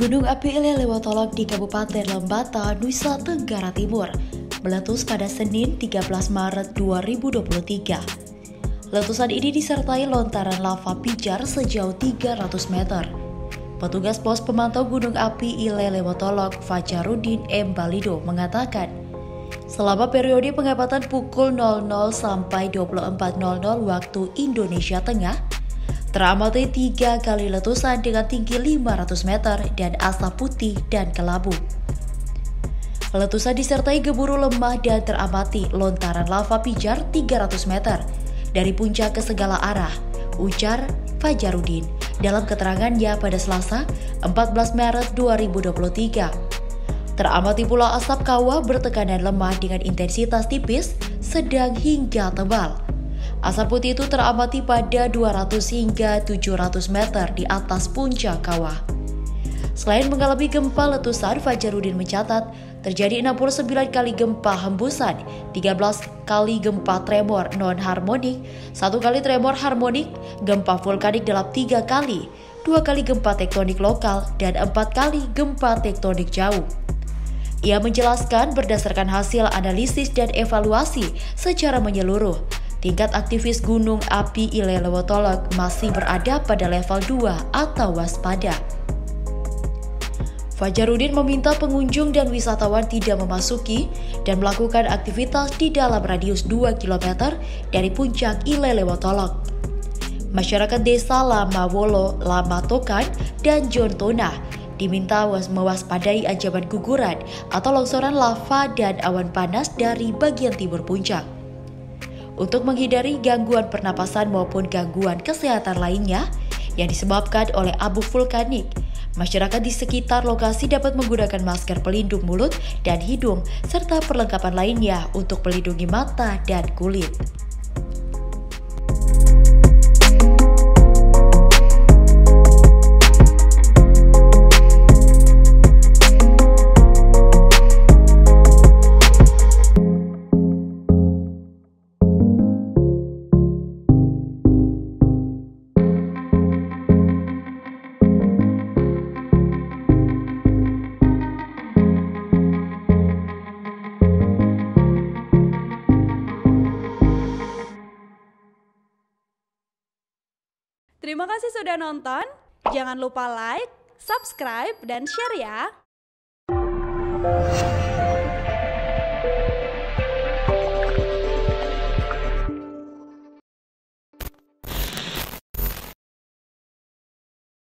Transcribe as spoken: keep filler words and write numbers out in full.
Gunung api Lelewotolog di Kabupaten Lembata, Nusa Tenggara Timur meletus pada Senin tiga belas Maret dua ribu dua puluh tiga. Letusan ini disertai lontaran lava pijar sejauh tiga ratus meter. Petugas pos pemantau gunung api Lelewotolog Fajarudin M. Balido mengatakan, selama periode pengamatan pukul nol nol sampai dua puluh empat nol nol waktu Indonesia Tengah, teramati tiga kali letusan dengan tinggi lima ratus meter dan asap putih dan kelabu. Letusan disertai gemuruh lemah dan teramati lontaran lava pijar tiga ratus meter dari puncak ke segala arah, ujar Fajarudin dalam keterangannya pada Selasa empat belas Maret dua ribu dua puluh tiga. Teramati pula asap kawah bertekanan lemah dengan intensitas tipis, sedang hingga tebal. Asap putih itu teramati pada dua ratus hingga tujuh ratus meter di atas puncak kawah. Selain mengalami gempa letusan, Fajarudin mencatat terjadi enam puluh sembilan kali gempa hembusan, tiga belas kali gempa tremor non-harmonik, satu kali tremor harmonik, gempa vulkanik dalam tiga kali, dua kali gempa tektonik lokal, dan empat kali gempa tektonik jauh. Ia menjelaskan berdasarkan hasil analisis dan evaluasi secara menyeluruh, tingkat aktivis gunung api Lelewotolog masih berada pada level dua atau waspada. Fajarudin meminta pengunjung dan wisatawan tidak memasuki dan melakukan aktivitas di dalam radius dua kilometer dari puncak Lelewotolog. Masyarakat desa Lama Wolo, Lama Tokan, dan Jontona diminta mewaspadai ancaman guguran atau longsoran lava dan awan panas dari bagian timur puncak. Untuk menghindari gangguan pernapasan maupun gangguan kesehatan lainnya yang disebabkan oleh abu vulkanik, masyarakat di sekitar lokasi dapat menggunakan masker pelindung mulut dan hidung serta perlengkapan lainnya untuk melindungi mata dan kulit. Terima kasih sudah nonton. Jangan lupa like, subscribe, dan share ya.